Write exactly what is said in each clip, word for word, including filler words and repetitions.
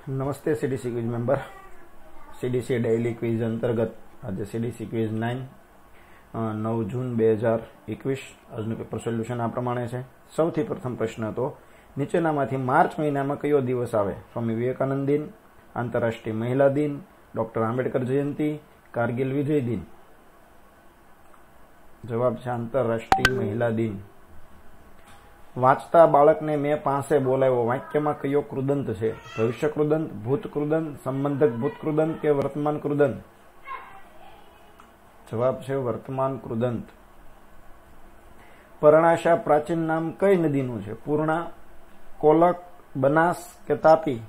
नमस्ते CDC quiz member. CDC daily quiz अंतर्गत आज सीडीसी क्विज नाइन नौ जून बे हजार एकवीस આજનું પેપર સોલ્યુશન આ પ્રમાણે છે। સૌથી પ્રથમ પ્રશ્ન તો નીચેનામાંથી માર્ચ મહિનામાં કયો દિવસ આવે? સ્વામી વિવેકાનંદ દિન, આંતરરાષ્ટ્રીય મહિલા દિન, ડોક્ટર આંબેડકર જયંતિ, કારગિલ વિજય દિન। જવાબ છે આંતરરાષ્ટ્રીય મહિલા દિન। વાંચતા બાળકને મેં પાસે બોલાવ્યો વાક્યમાં કયો કૃદંત છે? ભવિષ્ય કૃદંત, ભૂત કૃદંત, સંબંધક ભૂત કૃદંત કે વર્તમાન કૃદંત? જવાબ છે વર્તમાન કૃદંત। પરણાશા પ્રાચીન નામ કઈ નદીનું છે? પૂર્ણા, કોલક, બનાસ કે તાપી?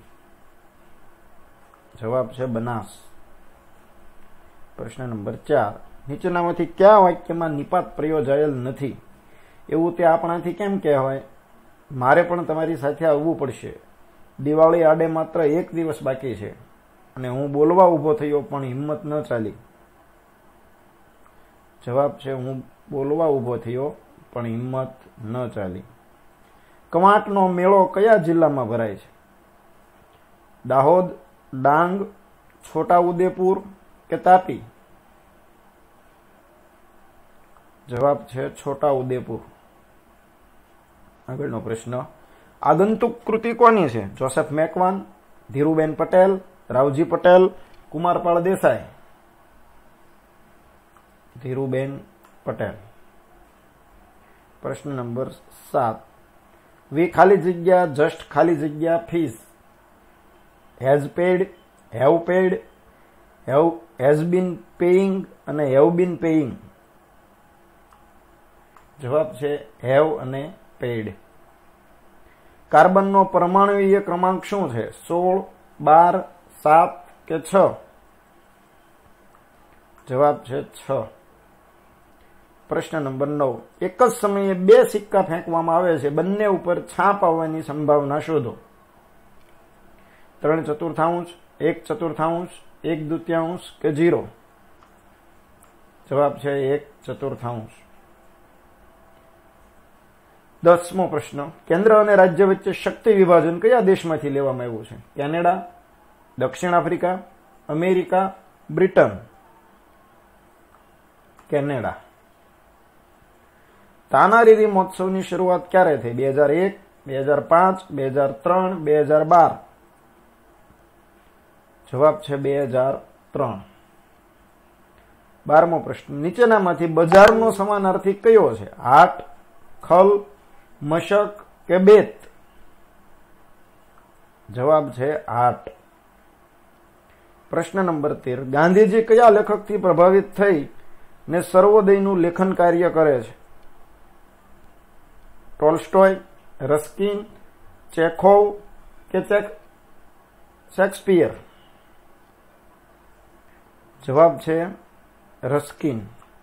જવાબ છે બનાસ। પ્રશ્ન નંબર ચાર, નીચેનામાંથી કયા વાક્યમાં નિપાત પ્રયોજાયેલ નથી? એવું તે આપણાથી કેમ કહેવાય? મારે પણ તમારી સાથે આવવું પડશે। દિવાળી આડે માત્ર એક દિવસ બાકી છે અને હું બોલવા ઊભો થયો પણ હિંમત ન ચાલી। જવાબ છે હું બોલવા ઊભો થયો પણ હિંમત ન ચાલી। કવાંટનો મેળો કયા જિલ્લામાં ભરાય છે? દાહોદ, ડાંગ, છોટાઉદેપુર કે તાપી? જવાબ છે છોટાઉદેપુર। આગળનો પ્રશ્ન, આગંતુક કૃતિ કોની છે? જોસેફ મેકવાન, ધીરુબેન પટેલ, રાવજી પટેલ, કુમારપાળ દેસાઈ? ધીરુબેન પટેલ। પ્રશ્ન નંબર સાત, વી ખાલી જગ્યા જસ્ટ ખાલી જગ્યા fees has paid, have paid, have has been paying અને હેવ બીન પેઇંગ? જવાબ છે હેવ અને પેડ। કાર્બનનો પરમાણુય ક્રમાંક શું છે? સોળ, બાર, સાત કે છ? જવાબ છે છ। પ્રશ્ન નંબર નવ, એક જ સમયે બે સિક્કા ફેંકવામાં આવે છે, બંને ઉપર છાપ આવવાની સંભાવના શોધો। ત્રણ ચતુર્થાંશ, એક ચતુર્થાંશ, એક દુત્યાંશ કે જીરો? જવાબ છે એક ચતુર્થાંશ। દસમો પ્રશ્ન, કેન્દ્ર અને રાજ્ય વચ્ચે શક્તિ વિભાજન કયા દેશમાંથી લેવામાં આવ્યું છે? કેનેડા, દક્ષિણ Africa, America, Britain? Canada. Tanariri મહોત્સવની શરૂઆત ક્યારે થઈ? બે હજાર એક, બે હજાર પાંચ, બે હજાર ત્રણ, બે હજાર બાર? જવાબ છે બે હજાર ત્રણ। બારમો પ્રશ્ન, નીચેનામાંથી બજારનો સમાનાર્થી કયો છે? હાટ, ખલ, મશક કે બેત? જવાબ છે હાટ। પ્રશ્ન નંબર તેર, ગાંધીજી કયા લેખકથી પ્રભાવિત થઈ ને સર્વોદયનું લેખન કાર્ય કરે છે? ટોલ્સ્ટોય, રસ્કિન, ચેખોવ કે શેક્સપિયર? જવાબ છે રસ્કિન।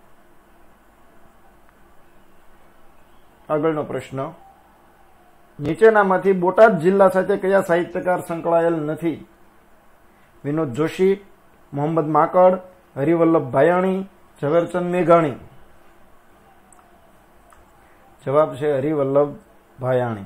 આગળનો પ્રશ્ન, નીચેનામાંથી બોટાદ જિલ્લા સાથે કયા સાહિત્યકાર સંકળાયેલ નથી? વિનોદ જોશી, મોહમ્મદ માકડ, હરિવલ્લભ ભાયાણી, ઝવેરચંદ મેઘાણી? જવાબ છે હરિવલ્લભ ભાયાણી।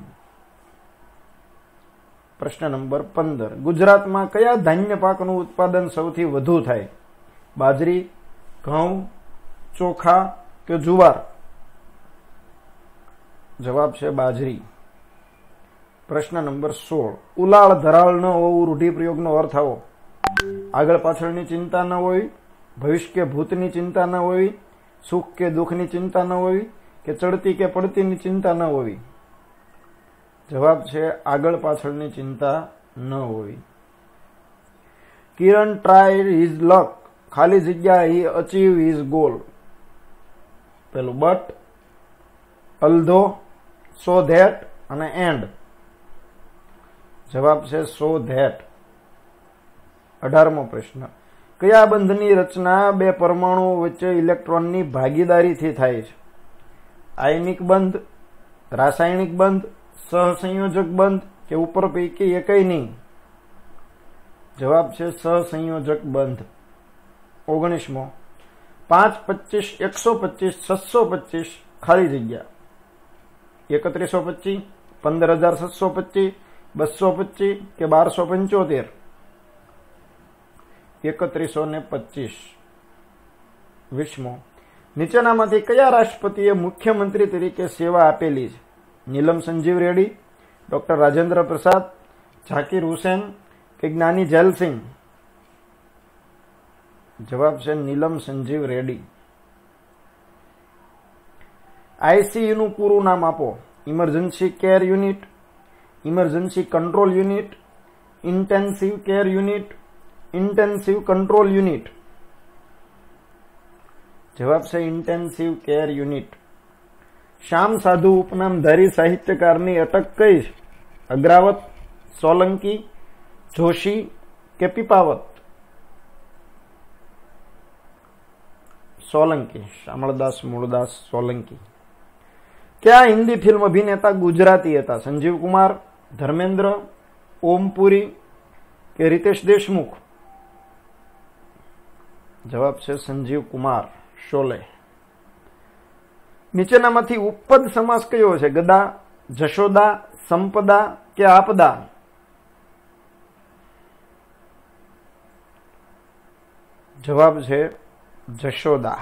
પ્રશ્ન નંબર પંદર, ગુજરાતમાં કયા ધાન્ય પાકનું ઉત્પાદન સૌથી વધુ થાય? બાજરી, ઘઉં, ચોખા કે જુવાર? જવાબ છે બાજરી। પ્રશ્ન નંબર સોળ, ઉલાળ ધરાળ ન હોવું રૂઢિપ્રયોગનો અર્થ આવો? આગળ પાછળની ચિંતા ન હોવી, ભવિષ્ય કે ભૂતની ચિંતા ન હોવી, સુખ કે દુઃખની ચિંતા ન હોવી કે ચડતી કે પડતીની ચિંતા ન હોવી? જવાબ છે આગળ પાછળની ચિંતા ન હોવી। કિરણ ટ્રાય હિઝ લક ખાલી જગ્યા હી અચીવ હિઝ ગોલ? પેલું બટ, અલ્ધો, સો ધેટ અને એન્ડ? જવાબ છે સો ધેટ। અઢારમો પ્રશ્ન, કયા બંધની રચના બે પરમાણુઓ વચ્ચે ઇલેક્ટ્રોનની ભાગીદારીથી થાય છે? આયનિક બંધ, રાસાયણિક બંધ, સહસંયોજક બંધ કે ઉપર પૈકી એકય નહીં? જવાબ છે સહસંયોજક બંધ। ઓગણીસમો, પાંચ, પચીસ, એકસો પચીસ, છસો પચીસ ખાલી જગ્યા એકત્રીસો પચીસ, પંદર હજાર છસો પચીસ बसो पच्चीस के बार सौ पंचोतेर एकत्रीसो ने पच्चीस वीसमो नीचेनामांथी कया राष्ट्रपतिए मुख्यमंत्री तरीके सेवा आपेली छे? नीलम संजीव रेड्डी, डॉक्टर राजेंद्र प्रसाद, झाकिर हुसैन के ज्ञानी जैल सिंह? जवाब है नीलम संजीव रेड्डी। आईसीयू नु पूरु नाम आपो। Emergency care unit, emergency control unit, intensive care unit, intensive control unit? जवाब है इंटेन्सिव केर यूनिट। श्याम साधु उपनामधारी साहित्यकारनी अटक कई? अग्रावत, सोलंकी, जोशी के पीपावत? सोलंकी, शामळदास मूळदास सोलंकी। क्या हिंदी फिल्म अभिनेता गुजराती था? संजीव कुमार, धर्मेंद्र, ओमपुरी के रितेश देशमुख? जवाब है संजीव कुमार, शोले। नीचेनामांथी उपपद समास कयो छे? गदा, जशोदा, संपदा के आपदा? जवाब है जशोदा।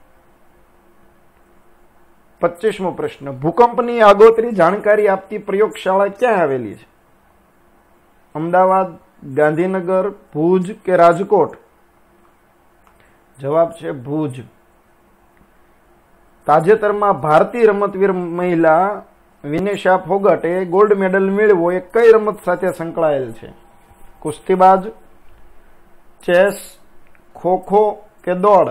पच्चीसमो प्रश्न, भूकंपनी आगोतरी जानकारी आपती प्रयोगशाला क्या आवेली छे? अमदावाद, गांधीनगर, भूज के राजकोट? जवाब है भूज। ताजेतरमा भारतीय रमतवीर महिला विनेशा फोगटे गोल्ड मेडल मेळव्यो ए कई रमत साथे संकळायेल छे? कुस्तीबाज, चेस, खो खो के दौड़?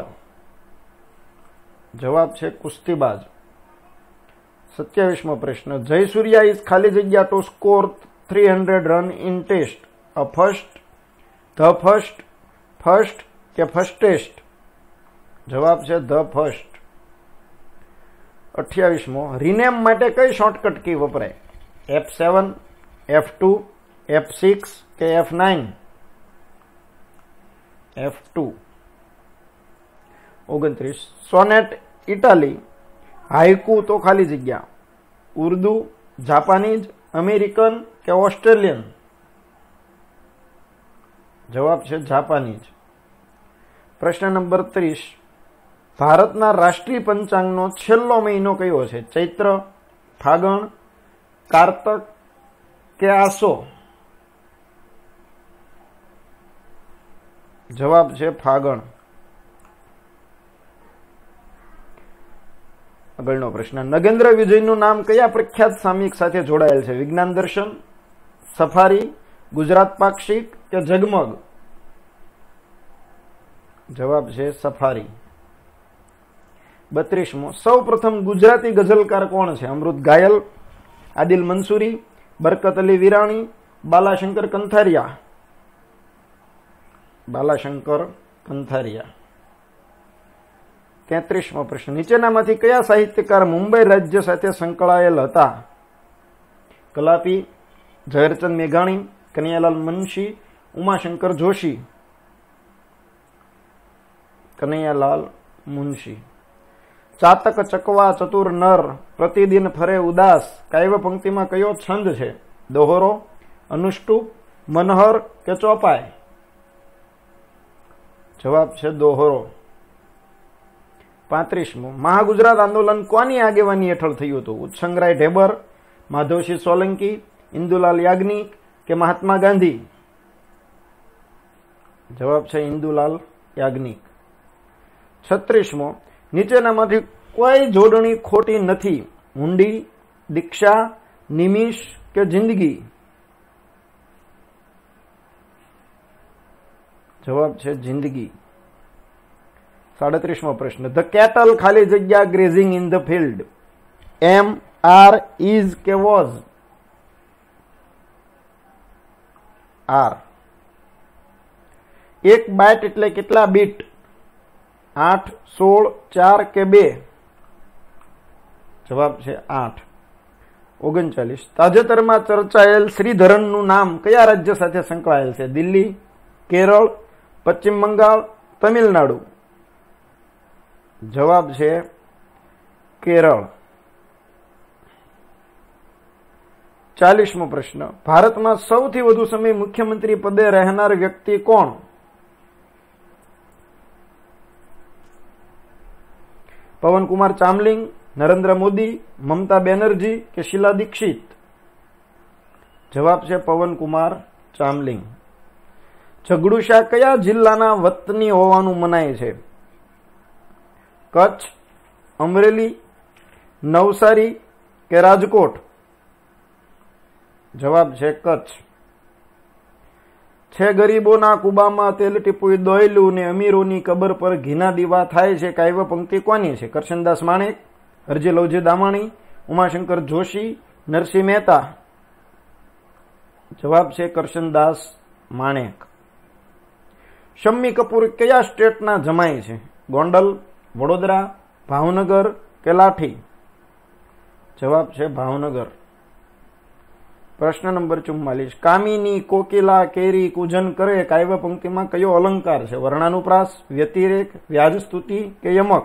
जवाब है कुस्तीबाज। सत्यावीसमो प्रश्न, जयसूर्या इज खाली जग्या to score three hundred run in test? A first, the first, first के फर्स्टेस्ट? जवाब है ध फर्स्ट। अठावीसमो, रिनेम माटे कई शॉर्टकट की वपराय? F seven, F two, F six के एफ नाइन? F two. ओगणत्रीस, सोनेट इटाली, हाइकू तो खाली जग्या? उर्दू, जापानीज, अमेरिकन के ऑस्ट्रेलियन? जवाब है जापानीज। प्रश्न नंबर तीस, भारतना राष्ट्रीय पंचांगनो छेल्लो महीनो कयो छे? चैत्र, फागण, कार्तक के आसो? जवाब है फागण। अगळनो प्रश्न, नगेन्द्र विजयनु नाम कया प्रख्यात सामयिक साथे जोड़ायेल छे? विज्ञान दर्शन, सफारी, गुजरात पाक्षिक के जगमग? जवाब है सफारी। बत्रीसमो, सौ प्रथम गुजराती गजलकार कोण छे? अमृत घायल, आदिल मंसूरी, बरकत अली विराणी, बालाशंकर कंथारिया? बालाशंकर कंथारिया। तेत्रीसमो प्रश्न, नीचेनामांथी कया साहित्यकार मुंबई राज्य साथे संकळायेल हता? कलापी, झवेरचंद मेघाणी, कन्हैयालाल मुंशी, उमाशंकर जोशी? कन्हैयालाल मुंशी। चातक चकवा चतुर नर, प्रतिदिन फरे उदास काव्य पंक्ति में कयो छंद छे? दोहरो, अनुष्टुप, मनहर के चौपाई? जवाब है दोहरो। पैंतीसमो, महागुजरात आंदोलन कोनी आगेवानी हेठळ थयुं हतुं? उत्संगराय ढेबर, माधवसिंह सोलंकी, इंदुलाल याज्ञिक के महात्मा गांधी? जवाब है इंदुलाल याज्ञिक। छत्रीसमो, नीचेनामांथी कोई जोड़णी खोटी नथी? हुंडी, दीक्षा, निमिष के जिंदगी? जवाब है जिंदगी। साड़ीसमो प्रश्न, द कैटल खाली जग्या grazing in the field? M, R, is के वॉज? आर। एक बाइट एटले केटला बीट? आठ, सोल, चार के बे? जवाब है आठ। ओगणचालीस, ताजेतरमा चर्चायेल श्रीधरननु नाम कया राज्य साथे संकळायेल छे? दिल्ली, केरल, पश्चिम बंगाल, तमिलनाडु? जवाब है केरल। ચાલીસમો પ્રશ્ન, ભારતમાં સૌથી વધુ સમય મુખ્યમંત્રી પદે રહેનાર વ્યક્તિ કોણ? પવનકુમાર ચામલિંગ, નરેન્દ્ર મોદી, મમતા બેનર્જી કે શીલા દીક્ષિત? જવાબ છે પવનકુમાર ચામલિંગ. ઝઘડુશા કયા જિલ્લાના વતની હોવાનું મનાય છે? કચ્છ, અમરેલી, નવસારી કે રાજકોટ? જવાબ છે કચ્છ. છે ગરીબોના કુબામાં તેલ ટીપું દોયલું ને અમીરોની કબર પર ઘીના દીવા થાય છે. કાવ્ય પંક્તિ કોની છે? કરશનદાસ માણેક, હરજી લવજી દામાણી, ઉમાશંકર જોશી, નરસિંહ મહેતા? જવાબ છે કરશનદાસ માણેક. શમ્મી કપૂર કયા સ્ટેટના જમાઈ છે? ગોંડલ, વડોદરા, ભાવનગર કે લાઠી? જવાબ છે ભાવનગર. પ્રશ્ન નંબર ચુમ્માલીસ, કામિની કોકિલા કેરી કૂજન કરે કાવ્ય પંક્તિમાં કયો અલંકાર છે? વર્ણાનુપ્રાસ, વ્યતિરેક, વ્યાજસ્તુતિ કે યમક?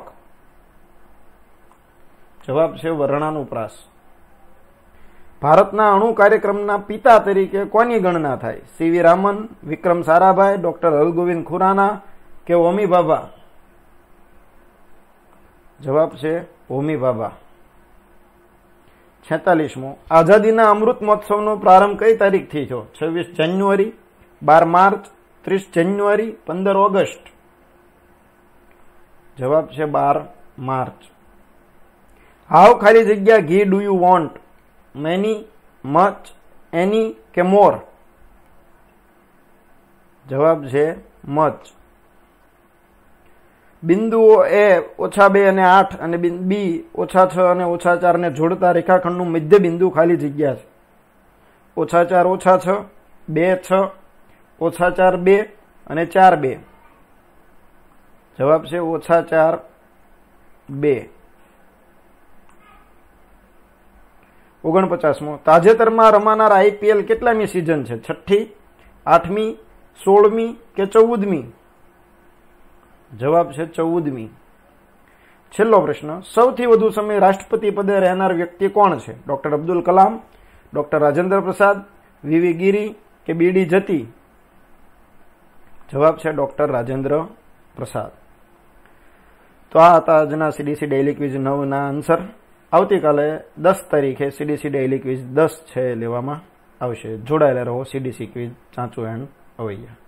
જવાબ છે વર્ણાનુપ્રાસ. ભારતના અણુ કાર્યક્રમના પિતા તરીકે કોની ગણના થાય? સીવી રામન, વિક્રમ સારાભાઈ, ડોક્ટર હરગોવિંદ ખુરાના કે હોમી ભાભા? જવાબ છે હોમી ભાભા. છેતાલીસમો, આઝાદીના અમૃત મહોત્સવનો પ્રારંભ કઈ તારીખથી થયો? છવ્વીસ જાન્યુઆરી, બાર માર્ચ, ત્રીસ જાન્યુઆરી, પંદર ઓગસ્ટ? જવાબ છે બાર માર્ચ. હાવ ખાલી જગ્યા ghee do you want? Many, much, any કે મોર? જવાબ છે મચ. બિંદુઓ એ ઓછા બે અને આઠ અને બી ઓછા છ અને ઓછા ચાર ને જોડતા રેખાખંડનું મધ્ય બિંદુ ખાલી જગ્યા છે. ઓછા ચાર ઓછા છ, બે છ, ઓછા ચાર બે અને ચાર બે? જવાબ છે ઓછા ચાર બે. ઓગણપચાસમો, તાજેતરમાં રમાનાર આઈપીએલ કેટલામી સિઝન છે? છઠ્ઠી, આઠમી, સોળમી કે ચૌદમી? જવાબ છે ચૌદમી. છેલ્લો પ્રશ્ન, સૌથી વધુ સમય રાષ્ટ્રપતિ પદે રહેનાર વ્યક્તિ કોણ છે? Doctor Abdul Kalam, doctor Rajendra Prasad, V V ગીરી કે બીડી જતી? જવાબ છે ડોક્ટર રાજેન્દ્ર પ્રસાદ. તો આ હતા આજના સીડીસી ડેઇલી ક્વિઝ નવ ના આન્સર. આવતીકાલે દસ તારીખે સીડીસી ડેઇલી ક્વિઝ દસ છે લેવામાં આવશે. જોડાયેલા રહો સીડીસી ક્વિઝ ચાંચુ એન્ડ અવૈયા.